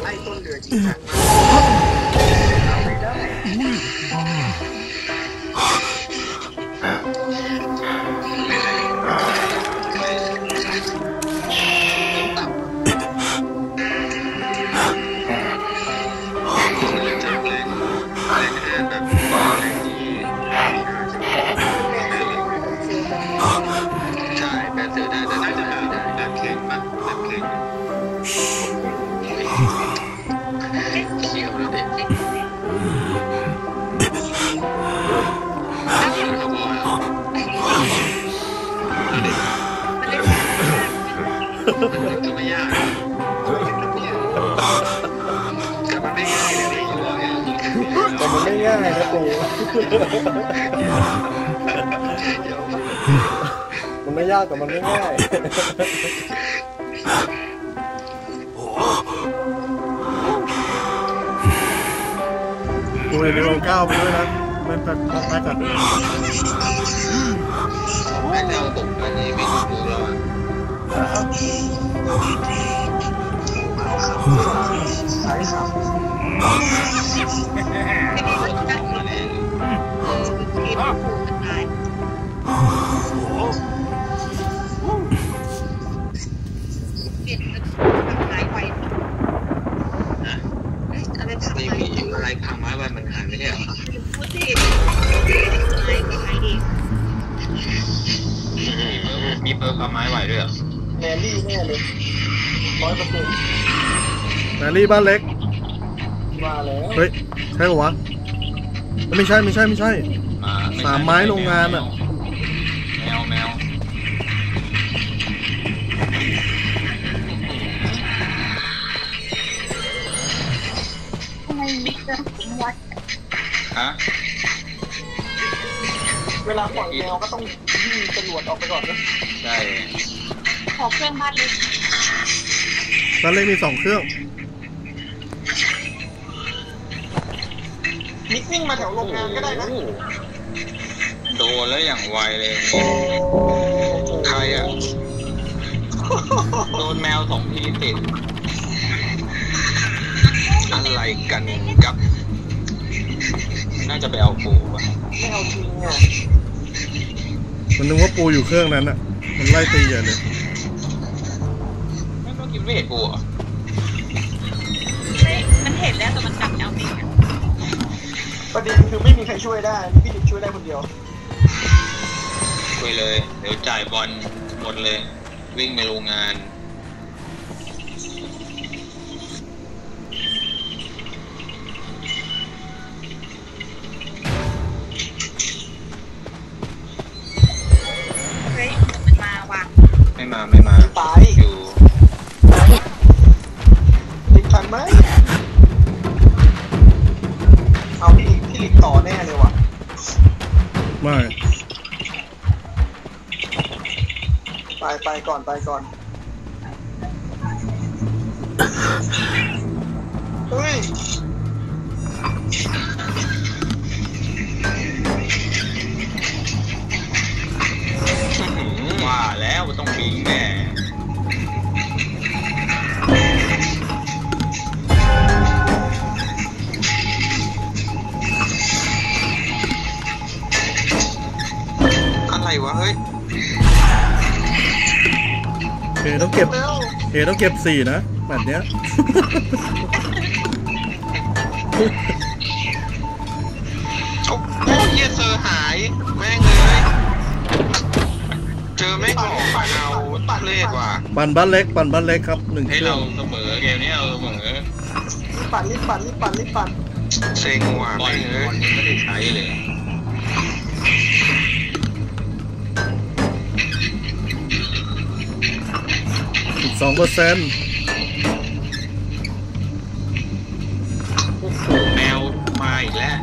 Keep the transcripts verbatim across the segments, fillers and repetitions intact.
ไอ้ต้นเรือจริงจังเอาไม่ได้ไม่ยากแต่มันไม่ง่ายนะแต่มันไม่ง่ายนะปูมันไม่ยากแต่มันไม่ง่ายปูในโรงก้าวไปด้วยนะมันตัดตัดตัดไอ้เจ้าตกอันนี้ไม่ดูแล้วใช่ครับไม่ได้รู้จักเลยที่ปูมันตายเปลี่ยนเป็นหายไปนะอะไรทำไมมีอะไรพังไม้ไว้มันหายไม่ได้หรอพูดสิไม้ไม้ดีมีเปิร์กเอาไม้ไหวด้วยเหรอแมรี่แน่เลยร้อยเปอร์เซ็นต์แมรี่บ้านเล็กมาแล้วเฮ้ยใช่ปะวะไม่ใช่ไม่ใช่ไม่ใช่สามไม้โรงงานอ่ะแมวแมวทำไมบิ๊กจะทิ้งวัดฮะเวลาปล่อยแมวก็ต้องยิงจรวดออกไปก่อนนะใช่ขอเครื่องบ้านเล็กบ้านเล็กมีสองเครื่องมิกวิ่งมาแถวโรงงานก็ได้นะโดนแล้วอย่างไวเลยใครอ่ะโดนแมวสองทีติดอะไรกันกับน่าจะไปเอาปูป่ะไม่เอาจริงอ่ะมันนึกว่าปูอยู่เครื่องนั้นอ่ะมันไล่ตีอย่างเลยไม่เมื่อกี้ไม่เห็นปูอ่ะมันเห็นแล้วแต่มันกลับเอาจริงอ่ะประเด็นคือไม่มีใครช่วยได้พี่ดิบช่วยได้คนเดียวช่วยเลยเดี๋ยวจ่ายบอลหมดเลยวิ่งไปโรงงานเฮ้ยมันมาว่ะไม่มาไม่มาตายอยู่ติดทันไหมเอาพี่พี่หลิกต่อแน่เลยว่ะไม่ไปไปก่อนไปก่อนเฮ้ยว่าแล้วต้องบิงแน่อะไรวะเฮ้ยเอต้องเก็บเอต้องเก็บสี่นะแบบเนี้ยโอ้ยเยเซอร์หายแม่งเลยเจอไม่บอกปั่นเอาปั่นเล็กว่ะปั่นบ้านเล็กปั่นบ้านเล็กครับหนึ่งให้เราเสมอเกมนี้เราเสมอปั่นรีบปั่นรีบปั่นรีบปั่นเซ็งว่ะบอลบอลยังไม่ได้ใช้เลยสองเปอร์เซ็นต์แมวมาอีกแล้ว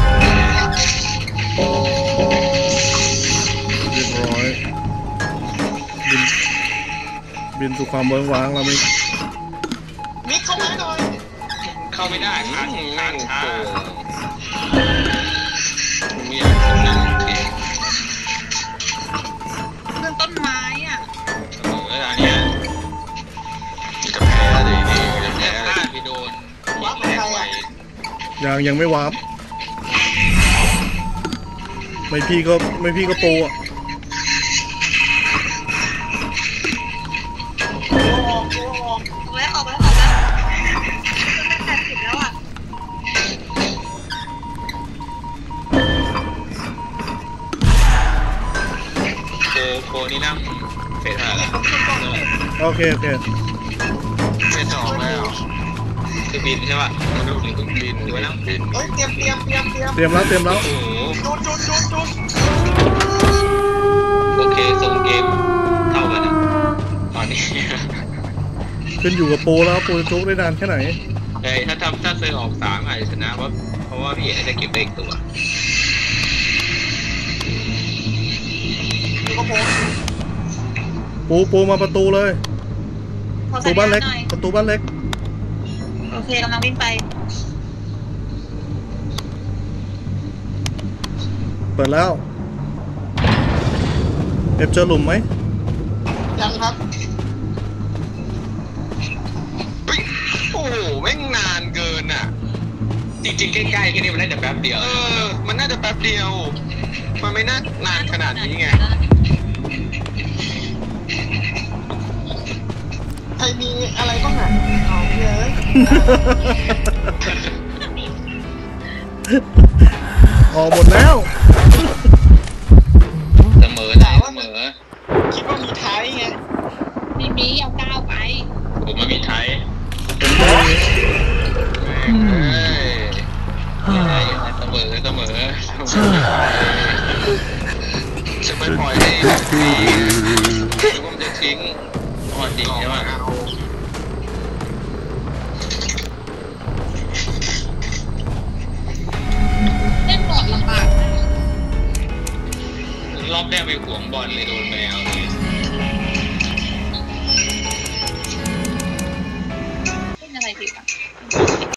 เรียบร้อยบินบินสู่ความเวิ้งว้างแล้วมิกมิกเข้ามาหน่อยเข้าไม่ได้ค้างค้างช้าไม่อยากทำนั่นเองเรื่องต้นไม้อ่ะเอออันเนี้ยจะแพ้เลยนี่จะแพ้เลยพี่โดนยังยังไม่วาร์ปไม่พี่ก็ไม่พี่ก็โปรอ่ะแล้วออกแล้วออกแล้วเป็นแปดสิบแล้วอ่ะโคโคนี่นั่งเฟสห้าแล้วโอเคโอเคเฟสสองแล้วคือบินใช่ป่ะมันลูกหนึ่งคือบินหรือว่านั่งบินเฮ้ยเตรียมเตรียมเตรียมเตรียมเตรียมแล้วเตรียมแล้วโอ้โหจุดจุดจุดจุดโอเคส่งเกมเท่ากันนะตอนนี้ขึ้นอยู่กับโปรแล้วโปรจะจุกได้นานแค่ไหนเอ้ยถ้าทำถ้าเซอร์ออกสามอาจจะชนะเพราะเพราะว่าพี่เอ๋จะเก็บได้อีกตัวดูกระโปรงปูปูมาประตูเลยประตูบ้านเล็กประตูบ้านเล็กโอเคกำลังวิ่งไปเปิดแล้วเอฟเจอหลุมไหมยังครับเฮ้ยโอ้โหแม่งนานเกินอ่ะจริงๆใกล้ๆแค่นี้มันน่าจะแป๊บเดียวเออมันน่าจะแป๊บเดียวมันไม่น่านานขนาดนี้ไงใครมีอะไรบ้างอ่ะเอาเยอะออกหมดแล้วเสมอได้เสมอคิดว่ามีท้ายไงมีมีเอาก้าวไปผมไม่มีไทยเป็นไงเฮ้ยเสมอเสมอจะไม่ปล่อยให้ดีหรือว่ามันจะทิ้งอ๋อจริงใช่ไหมเล่นบอดลำบากรอบแรกไปห่วงบอลเลยโดนแมวเลย